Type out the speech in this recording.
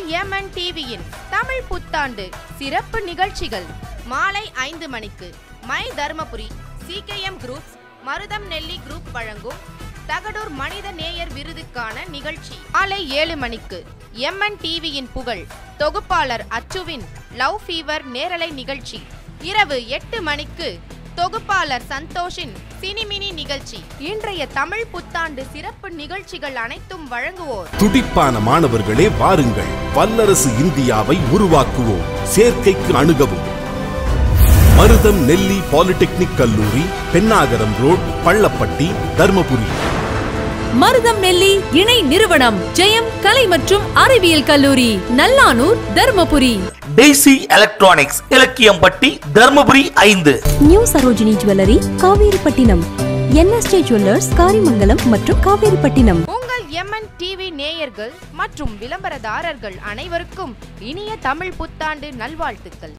MN டிவியின் தமிழ் புத்தாண்டு சிறப்பு நிகழ்ச்சிகள் மாலை 5 மணிக்கு மை தர்மபுரி சிகேஎம் குரூப்ஸ் மருதம் நெல்லி குரூப் வழங்கும் தகடூர் மனித நேயர் விருதுக்கான நிகழ்ச்சி. மாலை 7 மணிக்கு எம்என் டிவியின் புகழ் தொகுப்பாளர் அச்சுவின் லவ் ஃபீவர் நேரலை நிகழ்ச்சி. இரவு 8 மணிக்கு தொகுப்பாளர் சந்தோஷின் சினிமினி நிகழ்ச்சி. இன்றைய தமிழ் புத்தாண்டு சிறப்பு நிகழ்ச்சிகள் அனைத்தும் வழங்குவோர் துடிப்பான மாணவர்களே வாருங்கள், வல்லரசு இந்தியாவை உருவாக்குவோம். சேர்க்கைக்கு அணுகவும் மருதம் நெல்லி பாலிடெக்னிக் கல்லூரி, பெண்ணாகரம் ரோட், பள்ளப்பட்டி, தர்மபுரி. மருதம் நெல்லி இணை நிறுவனம் ஜெயம் கலை மற்றும் அறிவியல் கல்லூரி, Nallanur, Dharmapuri. Daisy electronics, Ilakkiyampatti, Dharmapuri 5. New Sarojini jewellery, Kaveripattinam. NSJ jewellers, Karimangalam மற்றும் காவேரிப்பட்டினம். உங்கள் எம்என் டிவி நேயர்கள் மற்றும் விளம்பரதாரர்கள் அனைவருக்கும் இனிய தமிழ் புத்தாண்டு நல்வாழ்த்துக்கள்.